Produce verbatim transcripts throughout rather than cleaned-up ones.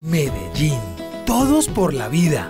Medellín, todos por la vida.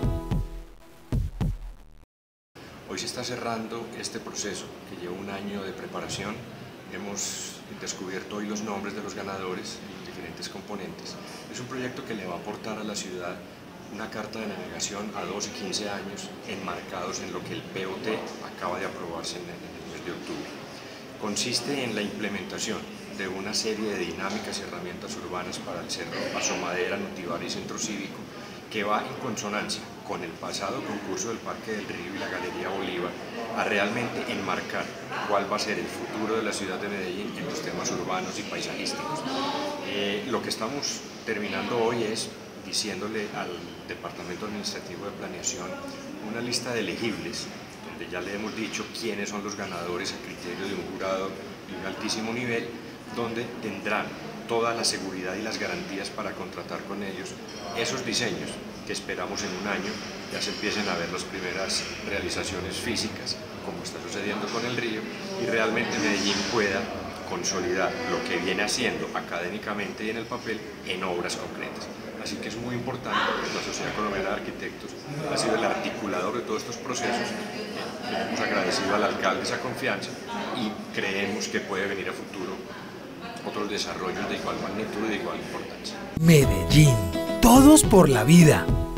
Hoy se está cerrando este proceso que lleva un año de preparación. Hemos descubierto hoy los nombres de los ganadores en los diferentes componentes. Es un proyecto que le va a aportar a la ciudad una carta de navegación a doce, quince años enmarcados en lo que el P O T acaba de aprobarse en el mes de octubre. Consiste en la implementación de una serie de dinámicas y herramientas urbanas para el Cerro Asomadera, Nutivar y Centro Cívico, que va en consonancia con el pasado concurso del Parque del Río y la Galería Bolívar a realmente enmarcar cuál va a ser el futuro de la ciudad de Medellín en los temas urbanos y paisajísticos. Eh, lo que estamos terminando hoy es diciéndole al Departamento Administrativo de Planeación una lista de elegibles, donde ya le hemos dicho quiénes son los ganadores a criterio de un jurado de un altísimo nivel, donde tendrán toda la seguridad y las garantías para contratar con ellos esos diseños que esperamos en un año ya se empiecen a ver las primeras realizaciones físicas, como está sucediendo con el río, y realmente Medellín pueda consolidar lo que viene haciendo académicamente y en el papel en obras concretas. Así que es muy importante, la Sociedad Colombiana de Arquitectos ha sido el articulador de todos estos procesos. Le hemos agradecido al alcalde esa confianza y creemos que puede venir a futuro otros desarrollos de igual magnitud y de igual importancia. Medellín, todos por la vida.